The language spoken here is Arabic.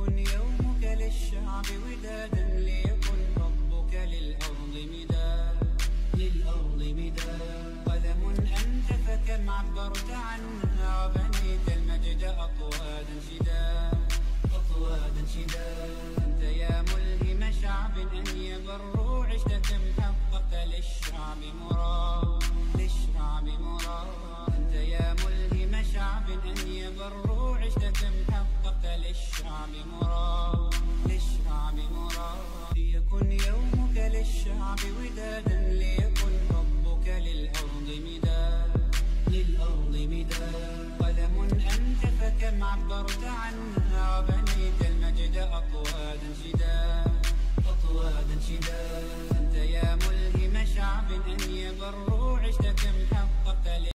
يومك للشعب ودادا، ليكن ربك للأرض مداد. قلم أنت فكم عبرت عنها، وبنيت المجد أطوادا شداد. أنت يا ملهم شعب أن يبروا، عشت كم حققت للشعب مراد. أنت يا ملهم شعب أن يبروا، عشت كم حققت للشعب مراد.